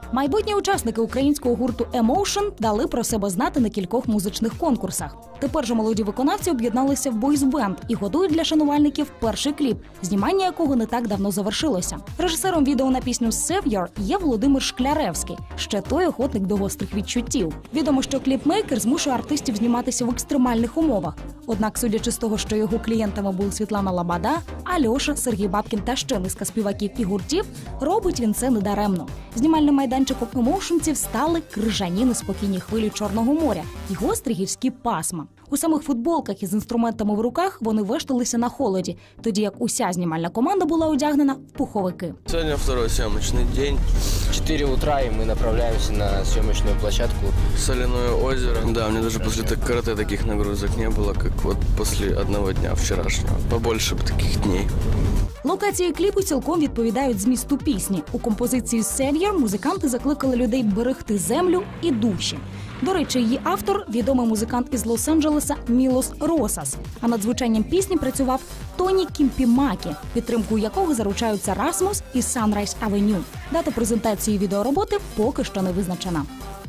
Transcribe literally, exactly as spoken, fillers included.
Майбутні учасники українського гурту Emotion дали про себе знати на кількох музичних конкурсах. Тепер же молоді виконавці об'єдналися в бойз-бенд і готують для шанувальників перший кліп, знімання якого не так давно завершилося. Режисером відео на пісню «Savior» є Володимир Шкляревський, ще той охотник до гострих відчуттів. Відомо, що кліпмейкер змушує артистів зніматися в екстремальних умовах. Однак, судячи з того, що його клієнтами були Світлана Лобода, Альоша, Сергій Бабкін та ще низка співаків і гуртів, робить він це недаремно. Знімальним майданчиком емоушенців стали крижані неспокійні хвилі Чорного моря і гострі гірські пасма. У самих футболках із інструментами в руках вони вешталися на холоді, тоді як уся знімальна команда була одягнена в пуховики. Сьогодні другий зйомочний день. четыре утра, и мы направляемся на съемочную площадку. Соляное озеро. Да, мне даже после так, карате таких нагрузок не было, как вот после одного дня вчерашнего. Побольше бы таких дней. Локації кліпу цілком відповідають змісту пісні. У композиції «Savior» музиканти закликали людей берегти землю і душі. До речі, її автор – відомий музикант із Лос-Анджелеса Мілос Росас. А над звучанням пісні працював Тоні Кімпімакі, підтримкою якого заручаються Расмус і Sunrise Avenue. Дата презентації відеороботи поки що не визначена.